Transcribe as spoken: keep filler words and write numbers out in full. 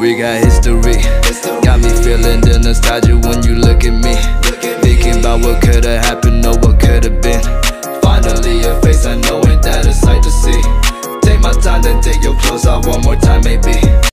We got history, got me feeling the nostalgia when you look at me. Thinking about what could've happened or what could've been. Finally a face I know, ain't that a sight to see. Take my time, then take your clothes off one more time maybe.